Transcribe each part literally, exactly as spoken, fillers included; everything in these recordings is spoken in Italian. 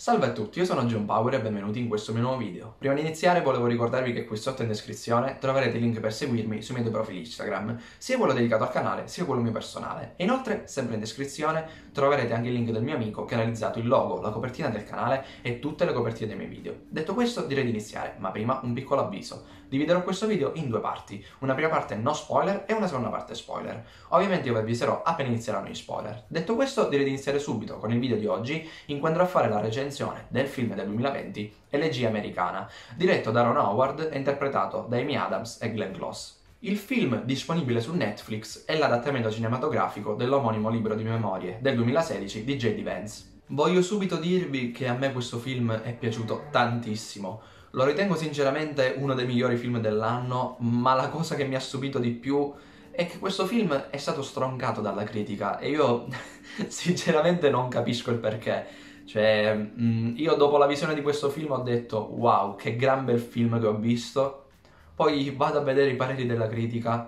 Salve a tutti, io sono John Power e benvenuti in questo mio nuovo video. Prima di iniziare volevo ricordarvi che qui sotto in descrizione troverete il link per seguirmi sui miei due profili Instagram, sia quello dedicato al canale sia quello mio personale. E inoltre, sempre in descrizione, troverete anche il link del mio amico che ha realizzato il logo, la copertina del canale e tutte le copertine dei miei video. Detto questo, direi di iniziare, ma prima un piccolo avviso. Dividerò questo video in due parti, una prima parte no spoiler e una seconda parte spoiler. Ovviamente io vi avviserò appena inizieranno gli spoiler. Detto questo, direi di iniziare subito con il video di oggi, in cui andrò a fare la recensione del film del duemilaventi Elegia americana, diretto da Ron Howard e interpretato da Amy Adams e Glenn Close. Il film, disponibile su Netflix, è l'adattamento cinematografico dell'omonimo libro di memorie del duemilasedici di J D Vance. Voglio subito dirvi che a me questo film è piaciuto tantissimo. Lo ritengo sinceramente uno dei migliori film dell'anno, ma la cosa che mi ha stupito di più è che questo film è stato stroncato dalla critica e io sinceramente non capisco il perché. Cioè, mh, io dopo la visione di questo film ho detto wow, che gran bel film che ho visto. Poi vado a vedere i pareri della critica,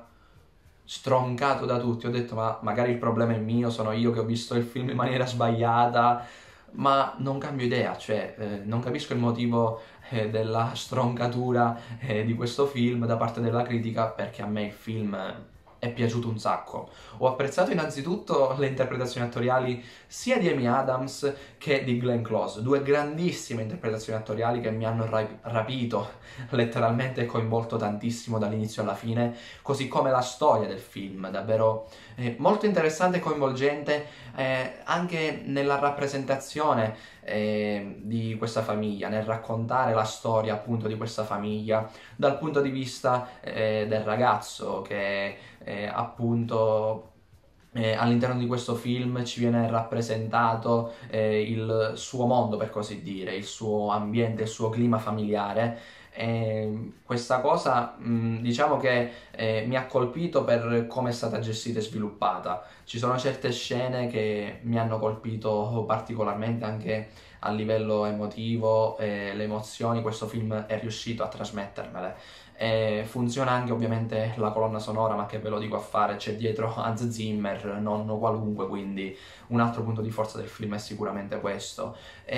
stroncato da tutti. Ho detto ma magari il problema è mio, sono io che ho visto il film in maniera sbagliata. Ma non cambio idea, cioè eh, non capisco il motivo eh, della stroncatura eh, di questo film da parte della critica, perché a me il film è piaciuto un sacco. Ho apprezzato innanzitutto le interpretazioni attoriali sia di Amy Adams che di Glenn Close, due grandissime interpretazioni attoriali che mi hanno ra rapito letteralmente e coinvolto tantissimo dall'inizio alla fine, così come la storia del film, davvero eh, molto interessante e coinvolgente eh, anche nella rappresentazione eh, di questa famiglia, nel raccontare la storia appunto di questa famiglia dal punto di vista eh, del ragazzo che eh, appunto Eh, all'interno di questo film ci viene rappresentato eh, il suo mondo, per così dire, il suo ambiente, il suo clima familiare. E questa cosa mh, diciamo che eh, mi ha colpito per come è stata gestita e sviluppata. Ci sono certe scene che mi hanno colpito particolarmente anche a livello emotivo, eh, le emozioni questo film è riuscito a trasmettermele. E funziona anche ovviamente la colonna sonora, ma che ve lo dico a fare, c'è dietro Hans Zimmer, non qualunque, quindi un altro punto di forza del film è sicuramente questo.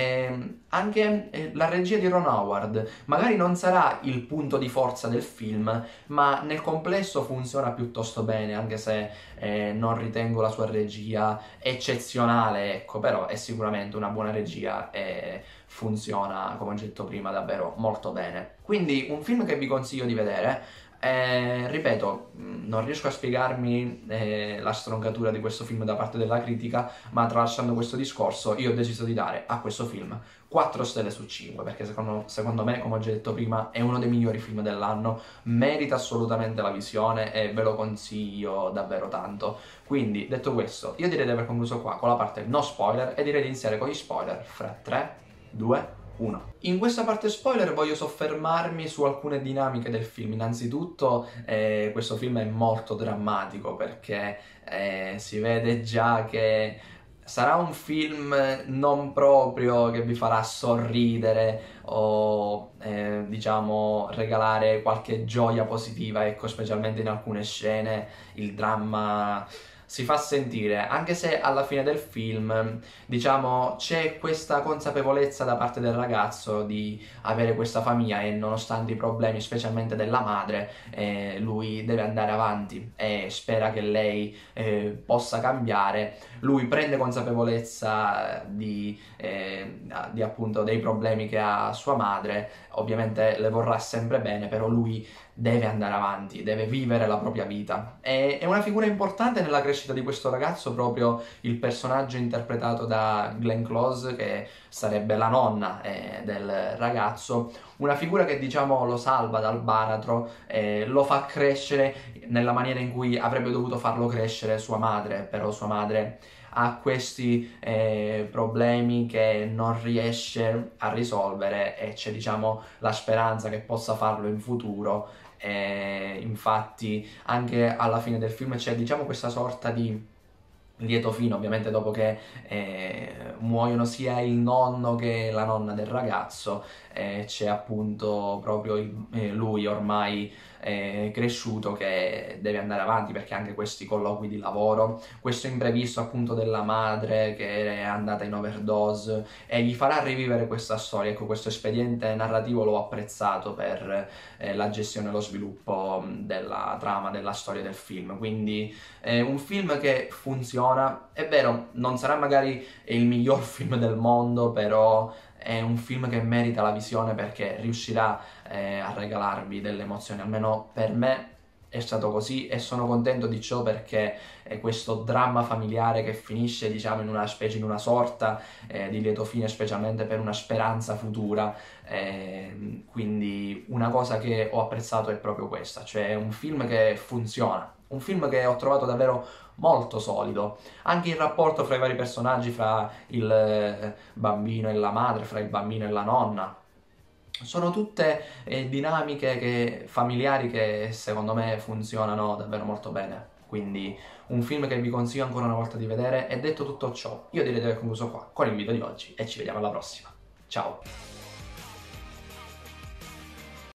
E anche eh, la regia di Ron Howard magari non sarà il punto di forza del film, ma nel complesso funziona piuttosto bene, anche se eh, non ritengo la sua regia eccezionale, ecco, però è sicuramente una buona regia e funziona, come ho detto prima, davvero molto bene. Quindi un film che vi consiglio di vedere. Eh, ripeto, non riesco a spiegarmi eh, la stroncatura di questo film da parte della critica, ma tralasciando questo discorso io ho deciso di dare a questo film quattro stelle su cinque, perché secondo, secondo me, come ho già detto prima, è uno dei migliori film dell'anno, merita assolutamente la visione e ve lo consiglio davvero tanto. Quindi, detto questo, io direi di aver concluso qua con la parte no spoiler e direi di iniziare con gli spoiler fra tre, due, uno. In questa parte spoiler voglio soffermarmi su alcune dinamiche del film. Innanzitutto eh, questo film è molto drammatico perché eh, si vede già che sarà un film non proprio che vi farà sorridere o eh, diciamo regalare qualche gioia positiva, ecco, specialmente in alcune scene il dramma si fa sentire, anche se alla fine del film, diciamo, c'è questa consapevolezza da parte del ragazzo di avere questa famiglia e nonostante i problemi, specialmente della madre, eh, lui deve andare avanti e spera che lei eh, possa cambiare. Lui prende consapevolezza di, eh, di appunto dei problemi che ha sua madre, ovviamente le vorrà sempre bene, però lui deve andare avanti, deve vivere la propria vita. E, è una figura importante nella crescita di questo ragazzo proprio il personaggio interpretato da Glenn Close, che sarebbe la nonna eh, del ragazzo, una figura che diciamo lo salva dal baratro, eh, lo fa crescere nella maniera in cui avrebbe dovuto farlo crescere sua madre, però sua madre ha questi eh, problemi che non riesce a risolvere e c'è diciamo la speranza che possa farlo in futuro. E infatti anche alla fine del film c'è diciamo questa sorta di lieto fine, ovviamente, dopo che eh, muoiono sia il nonno che la nonna del ragazzo, eh, c'è appunto proprio il, eh, lui ormai eh, cresciuto che deve andare avanti, perché anche questi colloqui di lavoro, questo imprevisto appunto della madre che è andata in overdose, e gli farà rivivere questa storia. Ecco, questo espediente narrativo l'ho apprezzato per eh, la gestione e lo sviluppo della trama, della storia del film. Quindi è un film che funziona, è vero, non sarà magari il miglior film del mondo, però è un film che merita la visione, perché riuscirà eh, a regalarvi delle emozioni. Almeno per me è stato così, e sono contento di ciò, perché è questo dramma familiare che finisce, diciamo, in una specie, in una sorta eh, di lieto fine, specialmente per una speranza futura. Eh, quindi una cosa che ho apprezzato è proprio questa, cioè un film che funziona, un film che ho trovato davvero molto solido. Anche il rapporto fra i vari personaggi, fra il eh, bambino e la madre, fra il bambino e la nonna, sono tutte eh, dinamiche che, familiari, che secondo me funzionano davvero molto bene. Quindi un film che vi consiglio ancora una volta di vedere. E detto tutto ciò, io direi di aver concluso qua con il video di oggi, e ci vediamo alla prossima. Ciao!